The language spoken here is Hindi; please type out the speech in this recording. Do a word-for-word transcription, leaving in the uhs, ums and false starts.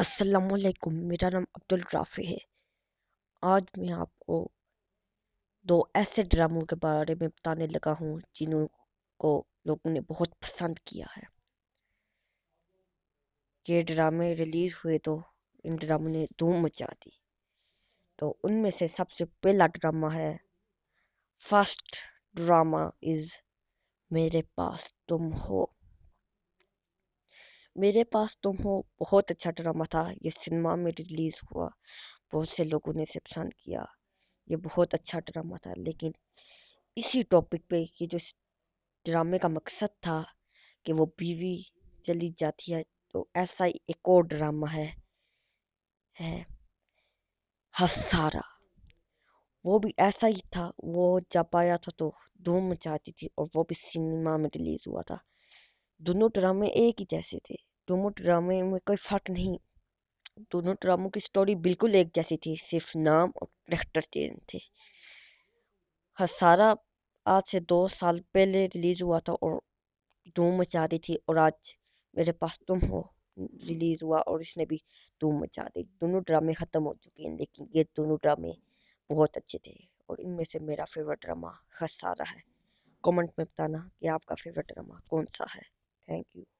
अस्सलामुअलैकुम, मेरा नाम अब्दुल राफ़ी है। आज मैं आपको दो ऐसे ड्रामों के बारे में बताने लगा हूँ जिन्हों को लोगों ने बहुत पसंद किया है। ये ड्रामे रिलीज हुए तो इन ड्रामों ने धूम मचा दी। तो उनमें से सबसे पहला ड्रामा है, फर्स्ट ड्रामा इज मेरे पास तुम हो। मेरे पास तुम हो बहुत अच्छा ड्रामा था। ये सिनेमा में रिलीज हुआ, बहुत से लोगों ने इसे पसंद किया। ये बहुत अच्छा ड्रामा था। लेकिन इसी टॉपिक पे कि जो ड्रामे का मकसद था कि वो बीवी चली जाती है, तो ऐसा ही एक और ड्रामा है है हसारा। वो भी ऐसा ही था। वो जब आया था तो धूम मचाती थी और वो भी सिनेमा में रिलीज हुआ था। दोनों ड्रामे एक ही जैसे थे। दोनों ड्रामे में कोई फर्क नहीं। दोनों ड्रामों की स्टोरी बिल्कुल एक जैसी थी, सिर्फ नाम और कैरेक्टर चेंज थे। हसारा आज से दो साल पहले रिलीज हुआ था और धूम मचा दी थी, और आज मेरे पास तुम हो रिलीज हुआ और इसने भी धूम मचा दी। दोनों ड्रामे खत्म हो चुके हैं, लेकिन ये दोनों ड्रामे बहुत अच्छे थे और इनमें से मेरा फेवरेट ड्रामा हसारा है। कमेंट में बताना कि आपका फेवरेट ड्रामा कौन सा है। Thank you.